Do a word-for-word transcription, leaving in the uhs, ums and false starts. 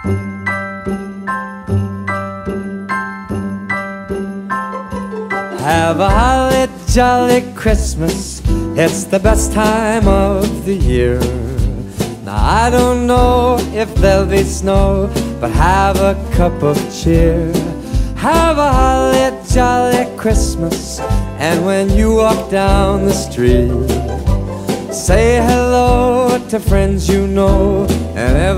Have a holly jolly Christmas, it's the best time of the year. Now I don't know if there'll be snow, but have a cup of cheer. Have a holly jolly Christmas, and when you walk down the street, say hello to friends you know, and